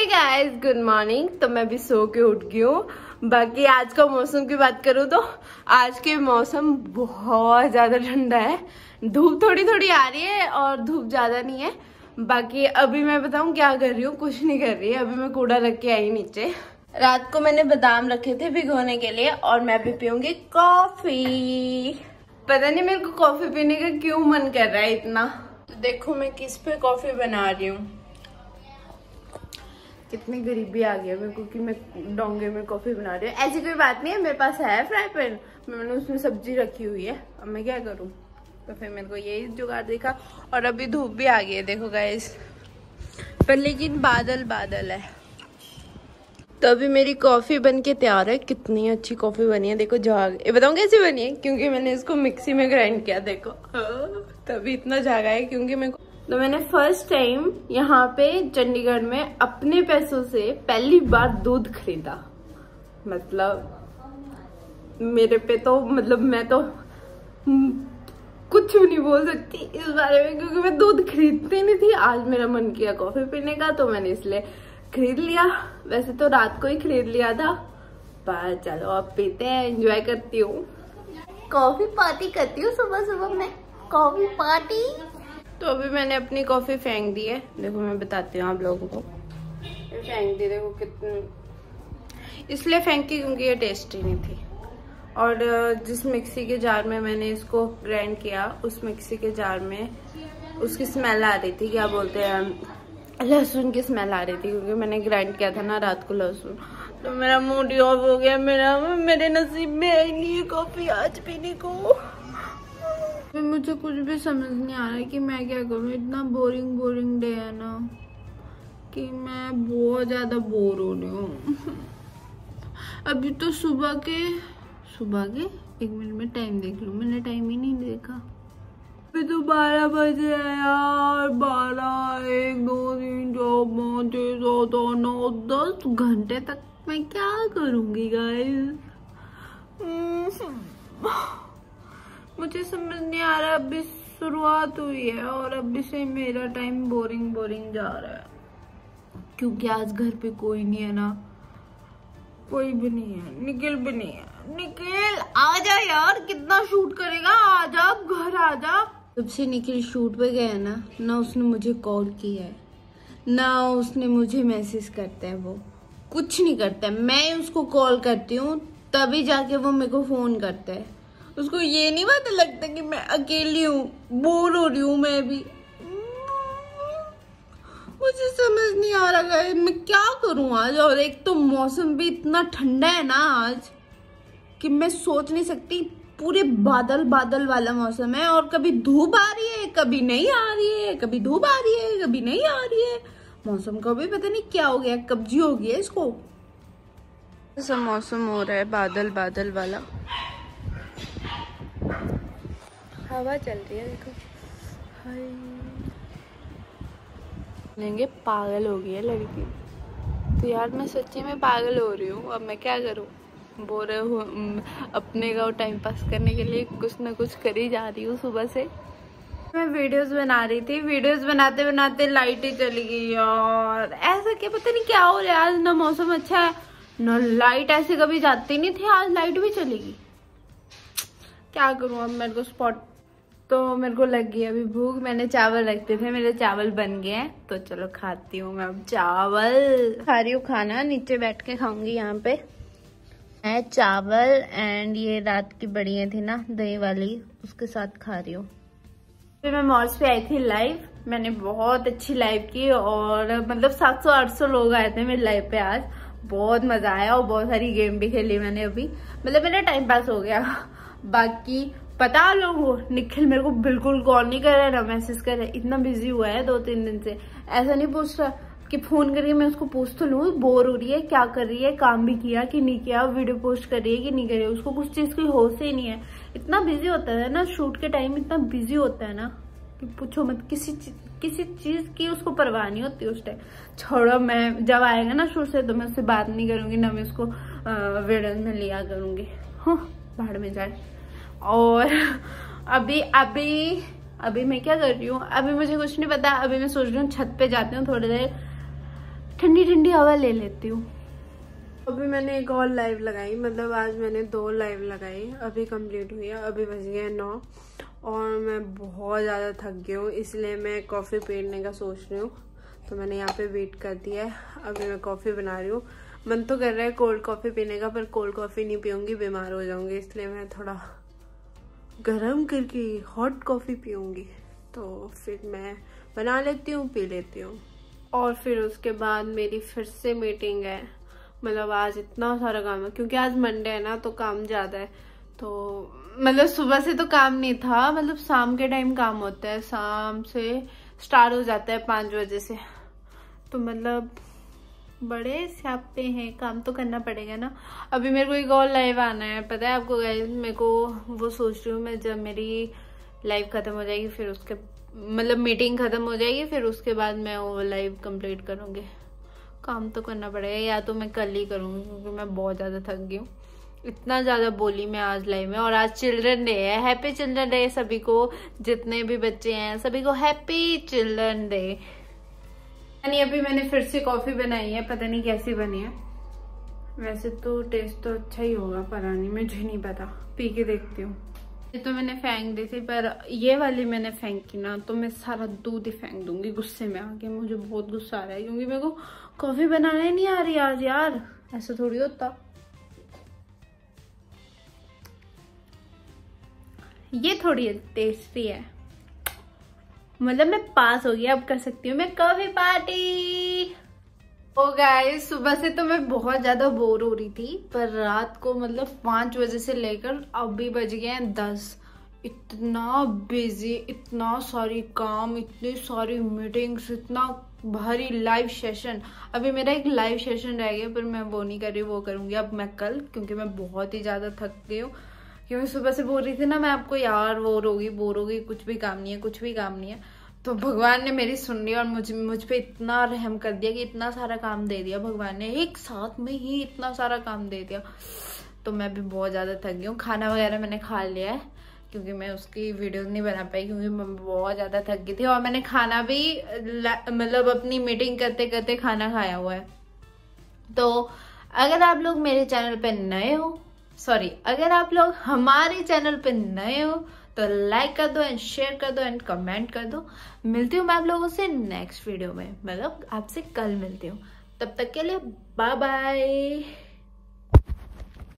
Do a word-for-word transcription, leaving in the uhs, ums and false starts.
Hey guys, good morning. तो मैं भी सो के उठ गई हूँ। बाकी आज का मौसम की बात करूँ तो आज के मौसम बहुत ज्यादा ठंडा है। धूप थोड़ी थोड़ी आ रही है और धूप ज्यादा नहीं है। बाकी अभी मैं बताऊँ क्या कर रही हूँ, कुछ नहीं कर रही है। अभी मैं कूड़ा रख के आई नीचे। रात को मैंने बादाम रखे थे भिगोने के लिए और मैं भी पीऊंगी कॉफी। पता नहीं मेरे को कॉफी पीने का क्यों मन कर रहा है इतना। तो देखो मैं किस पे कॉफी बना रही हूँ। कितनी गरीबी आ गई है मेरे को कि मैं डोंगे में कॉफी बना रही हूँ। ऐसी कोई बात नहीं है, मेरे पास है फ्राई पैन, मैंने उसमें सब्जी रखी हुई है। अब मैं क्या करूँ, तो फिर मेरे को यही जुगाड़ देखा। और अभी धूप भी आ गई है देखो गाइस, पर लेकिन बादल बादल है। तो अभी मेरी कॉफी बन के तैयार है। कितनी अच्छी कॉफी बनी है देखो। झाग ये बताऊँ कैसी बनी है, क्योंकि मैंने इसको मिक्सी में ग्राइंड किया देखो, तभी इतना झागा है। क्योंकि मेरे को तो मैंने फर्स्ट टाइम यहाँ पे चंडीगढ़ में अपने पैसों से पहली बार दूध खरीदा। मतलब मेरे पे तो मतलब मैं तो कुछ भी नहीं बोल सकती इस बारे में, क्योंकि मैं दूध खरीदती नहीं थी। आज मेरा मन किया कॉफी पीने का तो मैंने इसलिए खरीद लिया। वैसे तो रात को ही खरीद लिया था, पर चलो अब पीते हैं, एंजॉय करती हूँ। कॉफी पार्टी करती हूँ सुबह सुबह में, कॉफी पार्टी। तो अभी मैंने अपनी कॉफी फेंक दी है। देखो मैं बताती हूँ आप लोगों को, ये फेंक दी देखो कितनी, इसलिए फेंकी क्योंकि ये टेस्टी नहीं थी। और जिस मिक्सी के जार में मैंने इसको ग्राइंड किया, उस मिक्सी के जार में उसकी स्मेल आ रही थी, क्या बोलते हैं, लहसुन की स्मेल आ रही थी। क्योंकि मैंने ग्राइंड किया था ना रात को लहसुन, तो मेरा मूड ही ऑफ हो गया। मेरा मेरे नसीब में आई नहीं है कॉफी आज पीने को। मुझे कुछ भी समझ नहीं आ रहा है कि मैं क्या करूं। इतना बोरिंग बोरिंग डे है ना कि मैं बहुत ज्यादा बोर हो रही हूँ। अभी तो सुबह के सुबह के एक मिनट में टाइम देख लूं, मैंने टाइम ही नहीं देखा। अभी तो बारह बजे है यार। बारह, एक, दो, तीन, चार, पाँच, छह, सात, आठ, नौ, दस घंटे तक मैं क्या करूंगी गाइस। मुझे समझ नहीं आ रहा। अभी शुरुआत हुई है और अभी से मेरा टाइम बोरिंग बोरिंग जा रहा है, क्योंकि आज घर पे कोई नहीं है ना, कोई भी नहीं है, निखिल भी नहीं है। निखिल आजा यार, कितना शूट करेगा, आजा घर आजा। जब से निखिल शूट पे गया ना, ना उसने मुझे कॉल किया है, ना उसने मुझे मैसेज करता है, वो कुछ नहीं करता है। मैं उसको कॉल करती हूँ तभी जाके वो मेरे को फोन करता है। उसको ये नहीं पता लगता कि मैं अकेली हूँ, बोर हो रही हूँ मैं भी। मुझे समझ नहीं आ रहा है मैं क्या करूँ आज। और एक तो मौसम भी इतना ठंडा है ना आज कि मैं सोच नहीं सकती। पूरे बादल बादल वाला मौसम है और कभी धूप आ रही है, कभी नहीं आ रही है, कभी धूप आ रही है, कभी नहीं आ रही है। मौसम का भी पता नहीं क्या हो गया, कब्जी हो गई है इसको। ऐसा मौसम हो रहा है बादल बादल वाला, हवा चल रही है देखो। हाय लेंगे, पागल हो गई है लड़की। तो यार मैं सच्ची में पागल हो रही हूँ। अब मैं क्या करूँ, बोर हूँ अपने का टाइम पास करने के लिए कुछ ना कुछ कर ही जा रही हूँ सुबह से। मैं वीडियोस बना रही थी, वीडियोस बनाते बनाते लाइट ही चली गई यार। ऐसा क्या पता नहीं क्या हो रहा है आज। ना मौसम अच्छा है ना लाइट ऐसे कभी जाती नहीं थी, आज लाइट भी चली गई। क्या करूँ अब, मेरे को स्पॉट तो मेरे को लग गई अभी भूख। मैंने चावल रखते थे, मेरे चावल बन गए हैं, तो चलो खाती हूँ मैं अब चावल। खा रही हूँ खाना, नीचे बैठ के खाऊंगी। यहाँ पे है चावल एंड ये रात की बढ़िया थी ना दही वाली, उसके साथ खा रही हूँ। फिर मैं मॉल्स पे आई थी लाइव, मैंने बहुत अच्छी लाइव की और मतलब सात सौ आठ सौ लोग आए थे मेरे लाइव पे आज। बहुत मजा आया और बहुत सारी गेम भी खेली मैंने अभी, मतलब मेरा टाइम पास हो गया। बाकी पता लोगों को, निखिल मेरे को बिल्कुल कॉल नहीं कर रहा है ना मैसेज कर रहा है। इतना बिजी हुआ है दो तीन दिन से। ऐसा नहीं पूछ रहा कि फोन करिए, मैं उसको पूछ तो लूँ बोर हो रही है, क्या कर रही है, काम भी किया कि नहीं किया, वीडियो पोस्ट कर रही है कि नहीं कर रही है। उसको कुछ चीज की होश ही नहीं है। इतना बिजी होता है ना शूट के टाइम, इतना बिजी होता है ना कि पूछो मत। किसी चीज किसी चीज की उसको परवाह नहीं होती उस टाइम। छोड़ो, मैं जब आएगा ना शूट से तो मैं उससे बात नहीं करूंगी, ना मैं उसको वीडियो में लिया करूंगी। हाँ बाहर में जाए। और अभी अभी अभी मैं क्या कर रही हूँ, अभी मुझे कुछ नहीं पता। अभी मैं सोच रही हूँ छत पे जाती हूँ, थोड़ी देर ठंडी ठंडी हवा ले लेती हूँ। अभी मैंने एक और लाइव लगाई, मतलब आज मैंने दो लाइव लगाई, अभी कंप्लीट हुई है। अभी बज गए नौ और मैं बहुत ज़्यादा थक गई हूँ, इसलिए मैं कॉफ़ी पीने का सोच रही हूँ। तो मैंने यहाँ पे वेट कर दिया है, अभी मैं कॉफ़ी बना रही हूँ। मन तो कर रहा है कोल्ड कॉफ़ी पीने का, पर कोल्ड कॉफ़ी नहीं पीऊँगी, बीमार हो जाऊँगी, इसलिए मैं थोड़ा गरम करके हॉट कॉफ़ी पीऊँगी। तो फिर मैं बना लेती हूँ, पी लेती हूँ। और फिर उसके बाद मेरी फिर से मीटिंग है। मतलब आज इतना सारा काम है, क्योंकि आज मंडे है ना, तो काम ज़्यादा है। तो मतलब सुबह से तो काम नहीं था, मतलब शाम के टाइम काम होता है, शाम से स्टार्ट हो जाता है पाँच बजे से। तो मतलब बड़े स्यापे हैं, काम तो करना पड़ेगा ना। अभी मेरे को एक और लाइव आना है, पता है आपको गाइस। मेरे को वो सोच रही हूँ मैं, जब मेरी लाइव खत्म हो जाएगी, फिर उसके मतलब मीटिंग खत्म हो जाएगी, फिर उसके बाद मैं वो लाइव कंप्लीट करूँगी। काम तो करना पड़ेगा, या तो मैं कल ही करूँगी, क्योंकि मैं बहुत ज़्यादा थक गई हूँ। इतना ज़्यादा बोली मैं आज लाइव में। और आज चिल्ड्रन डे है, हैप्पी चिल्ड्रन डे सभी को, जितने भी बच्चे हैं सभी को हैप्पी चिल्ड्रन डे। यानी अभी मैंने फिर से कॉफ़ी बनाई है, पता नहीं कैसी बनी है। वैसे तो टेस्ट तो अच्छा ही होगा, पता नहीं, मुझे नहीं पता, पी के देखती हूँ। ये तो मैंने फेंक दी थी, पर ये वाली मैंने फेंकी ना, तो मैं सारा दूध ही फेंक दूंगी गुस्से में आके। मुझे बहुत गुस्सा आ रहा है, क्योंकि मेरे को कॉफी बनाने नहीं आ रही आज यार, ऐसा थोड़ी होता। ये थोड़ी टेस्टी है, मतलब मैं पास हो गई, अब कर सकती हूँ मैं कॉफी पार्टी। ओ गाइस, सुबह से तो मैं बहुत ज्यादा बोर हो रही थी, पर रात को मतलब पाँच बजे से लेकर अभी बज गए हैं दस। इतना बिजी, इतना सारी काम, इतनी सारी मीटिंग्स, इतना भारी लाइव सेशन। अभी मेरा एक लाइव सेशन रह गया, पर मैं वो नहीं कर रही, वो करूँगी अब मैं कल, क्योंकि मैं बहुत ही ज़्यादा थक गई हूँ। क्योंकि सुबह से बोल रही थी ना मैं आपको, यार बोर होगी बोर होगी, कुछ भी काम नहीं है, कुछ भी काम नहीं है। तो भगवान ने मेरी सुन ली और मुझ मुझ पे इतना रहम कर दिया कि इतना सारा काम दे दिया भगवान ने, एक साथ में ही इतना सारा काम दे दिया। तो मैं भी बहुत ज़्यादा थक गई हूँ। खाना वगैरह मैंने खा लिया है, क्योंकि मैं उसकी वीडियो नहीं बना पाई, क्योंकि मैं बहुत ज़्यादा थक गई थी। और मैंने खाना भी मतलब अपनी मीटिंग करते करते खाना खाया हुआ है। तो अगर आप लोग मेरे चैनल पे नए हो, सॉरी अगर आप लोग हमारे चैनल पे नए हो, तो लाइक कर दो एंड शेयर कर दो एंड कमेंट कर दो। मिलती हूँ मैं आप लोगों से नेक्स्ट वीडियो में, मतलब आपसे कल मिलती हूँ। तब तक के लिए बाय बाय।